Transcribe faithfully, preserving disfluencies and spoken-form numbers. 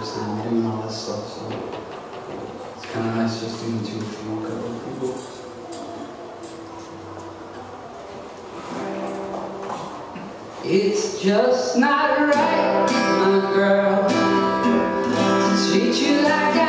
trips and doing all this stuff, so it's kind of nice just doing two, a few, a couple of people. It's just not right, my girl, to treat you like I